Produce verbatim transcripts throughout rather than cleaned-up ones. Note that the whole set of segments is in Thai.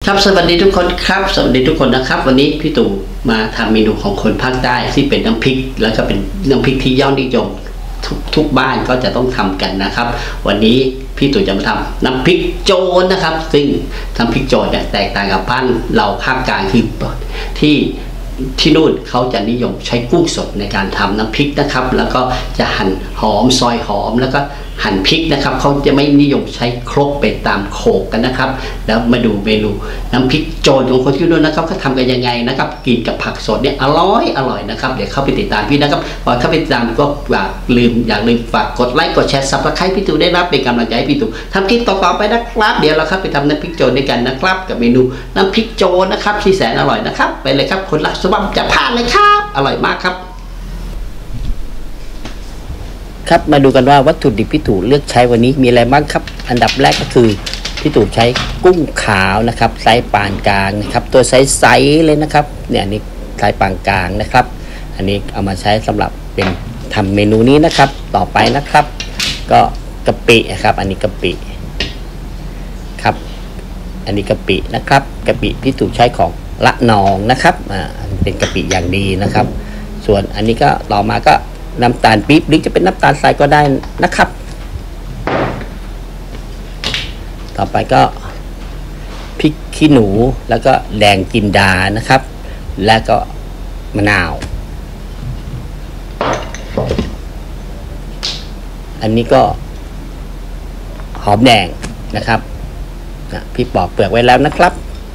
ครับสวัสดีทุกคนครับสวัสดีทุกคนนะครับวันนี้พี่ตู่มาทำเมนูของคนภาคใต้ที่เป็นน้ำพริกแล้วก็เป็นน้ำพริกที่ยอดนิยมทุกทุกบ้านก็จะต้องทำกันนะครับวันนี้พี่ตู่จะมาทำน้ำพริกโจรนะครับซึ่งน้ำพริกโจรเนี่ยแตกต่างกับบ้านเราภาคกลางคือที่ที่นู่นเขาจะนิยมใช้กุ้งสดในการทำน้ำพริกนะครับแล้วก็จะหั่นหอมซอยหอมแล้วก็หั่นพริกนะครับเขาจะไม่นิยมใช้ครกไปตามโขกกันนะครับแล้วมาดูเมนูน้ำพริกโจรของคนที่นู่นนะครับเขาทำกันยังไงนะครับกินกับผักสดเนี่ยอร่อยอร่อยนะครับเดี๋ยวเข้าไปติดตามพี่นะครับก่อนเข้าไปติดตามก็อยากลืมอยากลืมฝากกดไลค์กดแชร์ซับสไครป์พี่ตู่ได้รับเป็นกำลังใจให้พี่ตู่ทำคลิปต่อๆไปนะครับเดี๋ยวเราครับไปทำน้ำพริกโจรด้วยกันนะครับกับเมนูน้ำพริกโจรนะครับที่แสนอร่อยนะครับไปเลยครับคนรักสบับจะพลาดเลยครับอร่อยมากครับครับมาดูกันว่าวัตถุดิบพี่ตู่เลือกใช้วันนี้มีอะไรบ้างครับอันดับแรกก็คือพี่ตู่ใช้กุ้งขาวนะครับไซส์ปานกลางนะครับตัวไซส์ไซส์เลยนะครับเนี่ยนี่ไซส์ปานกลางนะครับอันนี้เอามาใช้สำหรับเป็นทำเมนูนี้นะครับต่อไปนะครับก็กะปิครับอันนี้กะปิครับอันนี้กะปินะครับกะปิพี่ตู่ใช้ของละนองนะครับอ่าเป็นกะปิอย่างดีนะครับส่วนอันนี้ก็ต่อมาก็น้ำตาลปี๊บหรือจะเป็นน้ำตาลทรายก็ได้นะครับต่อไปก็พริกขี้หนูแล้วก็แดงจินดานะครับแล้วก็มะนาวอันนี้ก็หอมแดงนะครับพี่ปอกเปลือกไว้แล้วนะครับ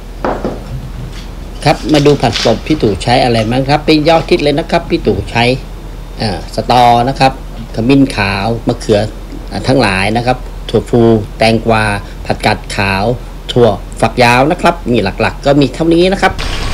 ครับมาดูผักสดพี่ตู่ใช้อะไรบ้างครับเป็นยอดทิศเลยนะครับพี่ตู่ใช้สตอนะครับขมิ้นขาวมะเขือทั้งหลายนะครับถั่วฟูแตงกวาผักกาดขาวถั่วฝักยาวนะครับมีหลักๆก็มีเท่านี้นะครับ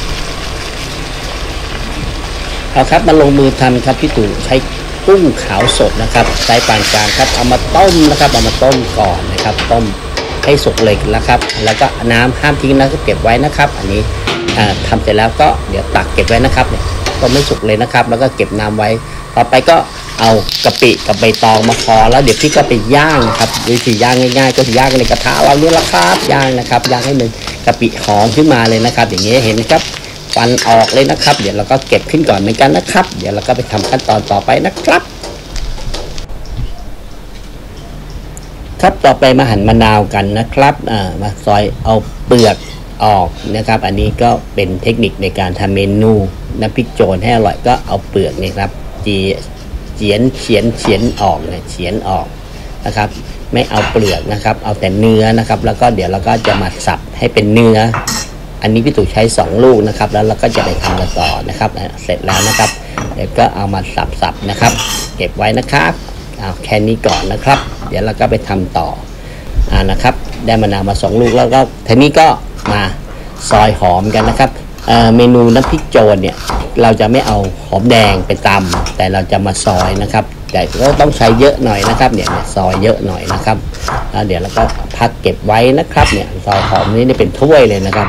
เอาครับมาลงมือทำครับพี่ตู่ใช้กุ้งขาวสดนะครับไซส์ปานกลางครับเอามาต้มนะครับเอามาต้มก่อนนะครับต้มให้สุกเลยแล้วครับแล้วก็น้ำห้ามทิ้งนะเก็บไว้นะครับอันนี้ทำเสร็จแล้วก็เดี๋ยวตักเก็บไว้นะครับเนี่ยต้มไม่สุกเลยนะครับแล้วก็เก็บน้ำไว้ต่อไปก็เอากะปิกับใบตองมาคอแล้วเดี๋ยวพี่ก็ไปย่างครับวิธีย่างง่ายๆก็คือย่างในกระทะเราเนี่ยแหละครับย่างนะครับย่างให้มันกะปิหอมขึ้นมาเลยนะครับอย่างนี้เห็นครับฟันออกเลยนะครับเดี๋ยวเราก็เก็บขึ้นก่อนเหมือนกันนะครับเดี๋ยวเราก็ไปทำขั้นตอนต่อไปนะครับครับต่อไปมาหั่นมะนาวกันนะครับอ่ามาซอยเอาเปลือกออกนะครับอันนี้ก็เป็นเทคนิคในการทำเมนูน้ำพริกโจรให้อร่อยก็เอาเปลือกนี่ครับจีเฉียนเฉียนเฉียนออกเนี่ยเฉียนออกนะครับไม่เอาเปลือกนะครับเอาแต่เนื้อนะครับแล้วก็เดี๋ยวเราก็จะมาสับให้เป็นเนื้ออันนี้พี่ตู่ใช้สองลูกนะครับแล้วเราก็จะไปทำกันต่อนะครับเสร็จแล้วนะครับเดี๋ยวก็เอามาสับๆนะครับเก็บไว้นะครับเอาแค่นี้ก่อนนะครับเดี๋ยวเราก็ไปทำต่ออ่านะครับได้มะนาวมาสองลูกแล้วก็ทีนี้ก็มาซอยหอมกันนะครับเมนูน้ำพริกโจรเนี่ยเราจะไม่เอาหอมแดงไปตำแต่เราจะมาซอยนะครับแต่ก็ต้องใช้เยอะหน่อยนะครับเนี่ยซอยเยอะหน่อยนะครับเดี๋ยวเราก็พักเก็บไว้นะครับเนี่ยซอยหอมนี้นี่เป็นถ้วยเลยนะครับ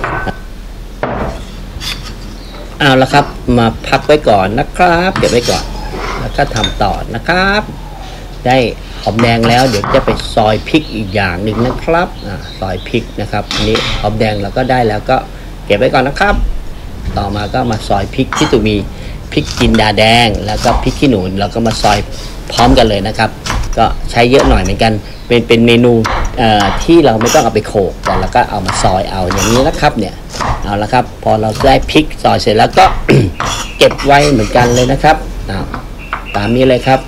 เอาละครับมาพักไว้ก่อนนะครับเก็บไว้ก่อนแล้วก็ทำต่อนะครับได้หอมแดงแล้วเดี๋ยวจะไปซอยพริกอีกอย่างหนึ่งนะครับอ่าซอยพริกนะครับนี่หอมแดงเราก็ได้แล้วก็เก็บไว้ก่อนนะครับต่อมาก็มาซอยพริกที่ตัวมีพริกจินดาแดงแล้วก็พริกขี้หนูเราก็มาซอยพร้อมกันเลยนะครับก็ใช้เยอะหน่อยเหมือนกันเป็นเป็นเมนูที่เราไม่ต้องเอาไปโขลกแต่เราก็เอามาซอยเอาอย่างนี้นะครับเนี่ยเอาละครับพอเราได้พริกซอยเสร็จแล้วก็ เก็บไว้เหมือนกันเลยนะครับตามนี้เลยครับ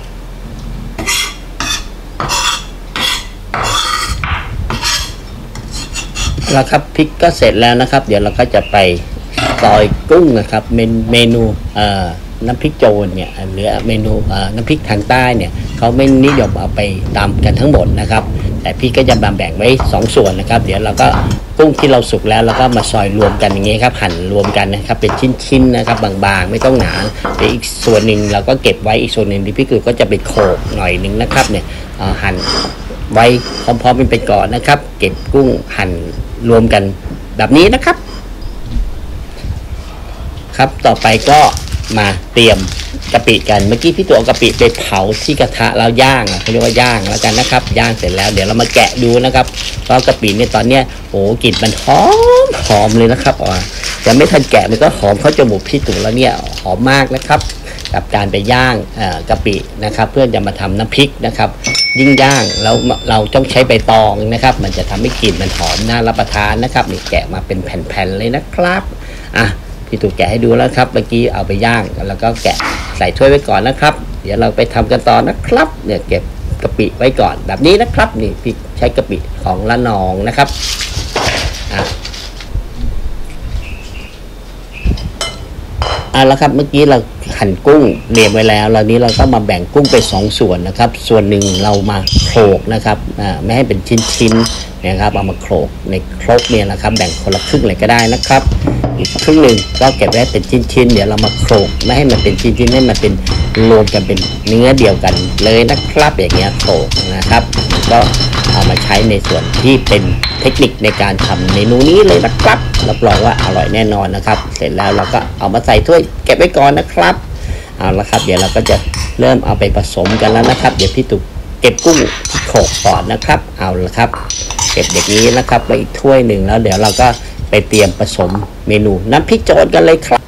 แล้วครับพริกก็เสร็จแล้วนะครับเดี๋ยวเราก็จะไปซอยกุ้งนะครับเมนูน้ำพริกโจรเนี่ยหรือเมนูน้ำพริกทางใต้เนี่ยเขาไม่นิยมเอาไปตำกันทั้งหมดนะครับแต่พี่ก็จะมาแบ่งไว้สองส่วนนะครับเดี๋ยวเราก็กุ้งที่เราสุกแล้วเราก็มาซอยรวมกันอย่างนี้ครับหั่นรวมกันนะครับเป็นชิ้นๆนะครับบางๆไม่ต้องหนาเดี๋ยวอีกส่วนหนึ่งเราก็เก็บไว้อีกส่วนหนึ่งที่พี่คือก็จะไปโขลกหน่อยหนึ่งนะครับเนี่ยหั่นไว้พร้อมๆกันไปก่อนนะครับเก็บกุ้งหั่นรวมกันแบบนี้นะครับครับต่อไปก็มาเตรียมกะปิกันเมื่อกี้พี่ตัวเอากะปิไปเผาที่กระทะแล้วย่างเขาเรียกว่าย่างแล้วกันนะครับย่างเสร็จแล้วเดี๋ยวเรามาแกะดูนะครับเพราะกะปิเนี่ยตอนเนี้ยโอ้กลิ่นมันหอมหอมเลยนะครับอ๋อจะไม่ทันแกะมันก็หอมเข้าจมูกพี่ตัวแล้วเนี่ยหอมมากนะครับกับการไปย่างกะปินะครับเพื่อจะมาทำน้ำพริกนะครับยิ่งย่างแล้วเราต้องใช้ใบตองนะครับมันจะทำให้กลิ่นมันหอมน่ารับประทานนะครับนี่แกะมาเป็นแผ่นๆเลยนะครับอ่ะพี่ตู่แกะให้ดูแล้วครับเมื่อกี้เอาไปย่างแล้วก็แกะใส่ถ้วยไว้ก่อนนะครับเดี๋ยวเราไปทำกันต่อนะครับเนี่ยเก็บกะปิไว้ก่อนแบบนี้นะครับนี่พี่ใช้กะปิของละนองนะครับอ่ะเอาละครับเมื่อกี้เราหั่นกุ้งเรียงไว้แล้วแล้วนี้เราก็มาแบ่งกุ้งเป็นสองส่วนนะครับส่วนหนึ่งเรามาโขลกนะครับอ่าไม่ให้เป็นชิ้นๆนะครับเอามาโขลกในครกเนี่ยนะครับแบ่งคนละครึ่งเลยก็ได้นะครับอีกครึ่งหนึ่งก็เก็บไว้เป็นชิ้นๆเดี๋ยวเรามาโขลกไม่ให้มันเป็นชิ้นๆให้มันเป็นรวมกันเป็นเนื้อเดียวกันเลยนะครับอย่างเงี้ยโขลกนะครับก็เอามาใช้ในส่วนที่เป็นเทคนิคในการทำเมนูนี้เลยนะครับรับรองว่าอร่อยแน่นอนนะครับเสร็จแล้วเราก็เอามาใส่ถ้วยเก็บไว้ก่อนนะครับเอาละครับเดี๋ยวเราก็จะเริ่มเอาไปผสมกันแล้วนะครับเดี๋ยวพี่ตุ๊กเก็บกุ้งที่โขลกก่อนนะครับเอาละครับเก็บอย่างนี้นะครับไปอีกถ้วยหนึ่งแล้วเดี๋ยวเราก็ไปเตรียมผสมเมนูน้ำพริกโจรกันเลยครับ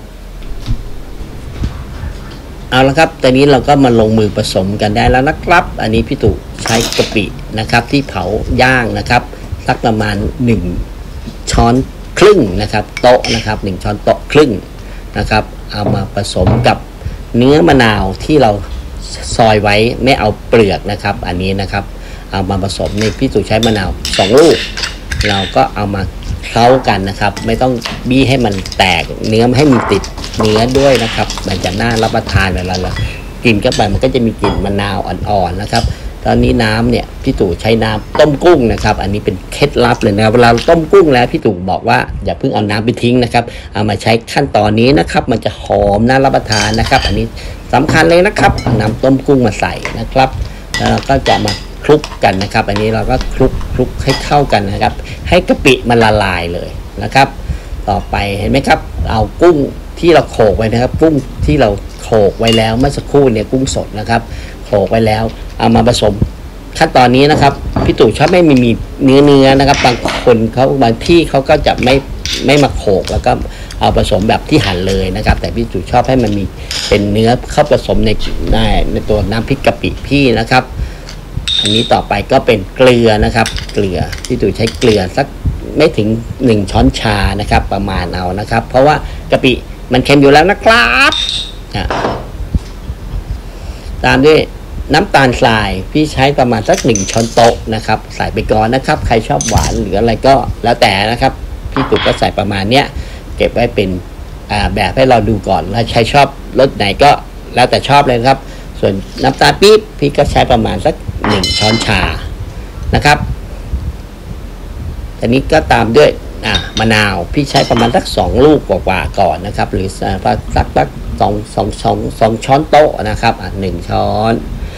เอาละครับตอนนี้เราก็มาลงมือผสมกันได้แล้วนะครับอันนี้พี่ตู่ใช้กะปินะครับที่เผาย่างนะครับสักประมาณหนึ่งช้อนครึ่งนะครับโต๊ะนะครับหนึ่งช้อนโต๊ะครึ่งนะครับเอามาผสมกับเนื้อมะนาวที่เราซอยไว้ไม่เอาเปลือกนะครับอันนี้นะครับเอามาผสมในพี่ตู่ใช้มะนาวสองลูกเราก็เอามาเคล้ากันนะครับไม่ต้องบี้ให้มันแตกเนื้อให้มันติดเนื้อด้วยนะครับมันจะน่ารับประทานเวลาเรากินเข้าไปมันก็จะมีกลิ่นมะนาวอ่อนๆนะครับตอนนี้น้ำเนี่ยพี่ตู่ใช้น้ำต้มกุ้งนะครับอันนี้เป็นเคล็ดลับเลยนะเวลาต้มกุ้งแล้วพี่ตู่บอกว่าอย่าเพิ่งเอาน้ำไปทิ้งนะครับเอามาใช้ขั้นตอนนี้นะครับมันจะหอมน่ารับประทานนะครับอันนี้สำคัญเลยนะครับเอาน้ำต้มกุ้งมาใส่นะครับแล้วเราก็จะมาคลุกกันนะครับอันนี้เราก็คลุกคลุกให้เข้ากันนะครับให้กะปิมันละลายเลยนะครับต่อไปเห็นไหมครับเอากุ้งที่เราโขลกไว้นะครับกุ้งที่เราโขลกไว้แล้วเมื่อสักครู่เนี่ยกุ้งสดนะครับโขลกไว้แล้วเอามาผสมขั้นตอนนี้นะครับพี่ตู่ชอบไม่มีมีเนื้อเนื้อนะครับบางคนเขาบางที่เขาก็จะไม่ไม่มาโขลกแล้วก็เอาผสมแบบที่หั่นเลยนะครับแต่พี่ตู่ชอบให้มันมีเป็นเนื้อเข้าผสมในในในตัวน้ำพริกกะปิพี่นะครับอันนี้ต่อไปก็เป็นเกลือนะครับเกลือพี่ตู่ใช้เกลือสักไม่ถึงหนึ่งช้อนชานะครับประมาณเอานะครับเพราะว่ากะปิมันเค็มอยู่แล้วนะครับตามด้วยน้ำตาลทรายพี่ใช้ประมาณสักหนึ่งช้อนโต๊ะนะครับใส่ไปก่อนนะครับใครชอบหวานหรืออะไรก็แล้วแต่นะครับพี่ตู่ก็ใส่ประมาณเนี้ยเก็บไว้เป็นแบบให้เราดูก่อนแล้วใครชอบรสไหนก็แล้วแต่ชอบเลยครับส่วนน้ำตาลปี๊บพี่ก็ใช้ประมาณสักหนึ่งช้อนชานะครับอันนี้ก็ตามด้วยอ่ามะนาวพี่ใช้ประมาณสักสองลูกกว่าๆก่อนนะครับหรือสักสักสักสองสองสองสองช้อนโต๊ะนะครับอ่ะหนึ่งช้อน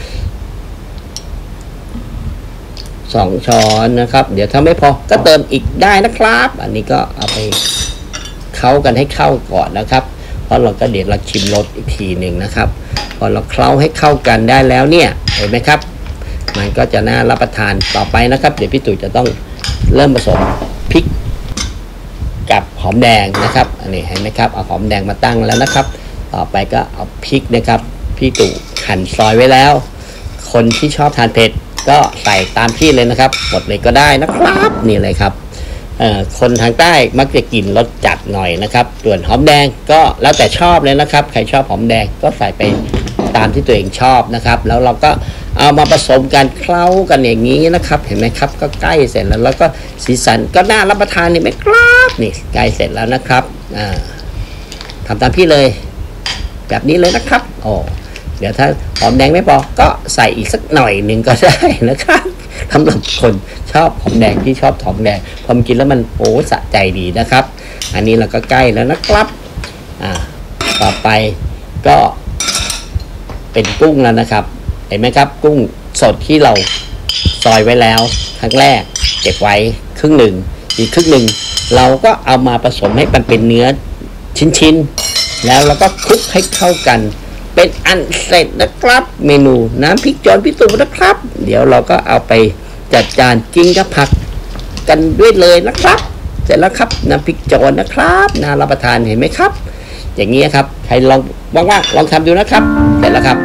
สองช้อนนะครับเดี๋ยวถ้าไม่พอก็เติมอีกได้นะครับอันนี้ก็เอาไปเคล้ากันให้เข้าก่อนนะครับเพราะเราก็เดี๋ยวเราชิมรสอีกทีหนึ่งนะครับพอเราเคล้าให้เข้ากันได้แล้วเนี่ยเห็นไหมครับมันก็จะน่ารับประทานต่อไปนะครับเดี๋ยวพี่ตู่จะต้องเริ่มผสมพริกกับหอมแดงนะครับอันนี้เห็นไหมครับเอาหอมแดงมาตั้งแล้วนะครับต่อไปก็เอาพริกนะครับพี่ตู่หั่นซอยไว้แล้วคนที่ชอบทานเผ็ดก็ใส่ตามที่เลยนะครับหมดเลยก็ได้นะครับนี่เลยครับคนทางใต้มักจะกินรสจัดหน่อยนะครับส่วนหอมแดงก็แล้วแต่ชอบเลยนะครับใครชอบหอมแดงก็ใส่ไปตามที่ตัวเองชอบนะครับแล้วเราก็เอามาผสมกันเคล้ากันอย่างนี้นะครับเห็นไหมครับก็ใกล้เสร็จแล้วแล้วก็สีสันก็น่ารับประทานนี่ไหมครับนี่ใกล้เสร็จแล้วนะครับอ่าทำตามพี่เลยแบบนี้เลยนะครับโอ้เดี๋ยวถ้าหอมแดงไม่พอก็ใส่อีกสักหน่อยหนึ่งก็ได้นะครับสำหรับคนชอบหอมแดงที่ชอบหอมแดงพอมันกินแล้วมันโอ้สะใจดีนะครับอันนี้เราก็ใกล้แล้วนะครับอ่าต่อไปก็เป็นกุ้งแล้วนะครับเห็นไหมครับกุ้งสดที่เราซอยไว้แล้วครั้งแรกเก็บไว้ครึ่งหนึ่งอีกครึ่งหนึ่งเราก็เอามาผสมให้มันเป็นเนื้อชิ้นๆแล้วเราก็คลุกให้เข้ากันเป็นอันเสร็จนะครับเมนูน้ำพริกโจรพี่ตู่นะครับ เดี๋ยวเราก็เอาไปจัดจานกินกับผักกันด้วยเลยนะครับเสร็จแล้วครับน้ำพริกโจรนะครับน่ารับประทานเห็นไหมครับอย่างนี้ครับใครลองว่างๆลองทำดูนะครับเสร็จแล้วครับ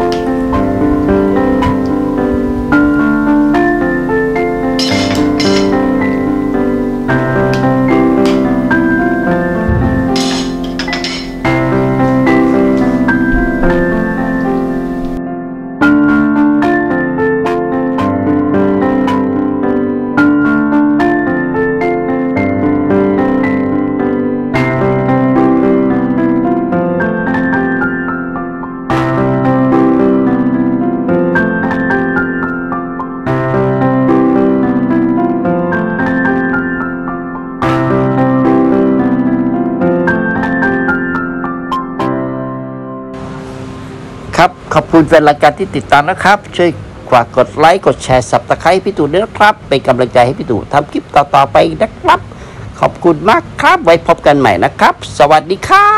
ครับขอบคุณแฟนรายการที่ติดตามนะครับช่วยฝากกดไลค์กดแชร์ซับสไครป์พี่ตู่ด้วยนะครับเป็นกำลังใจให้พี่ตู่ทำคลิปต่อๆไปนะครับขอบคุณมากครับไว้พบกันใหม่นะครับสวัสดีครับ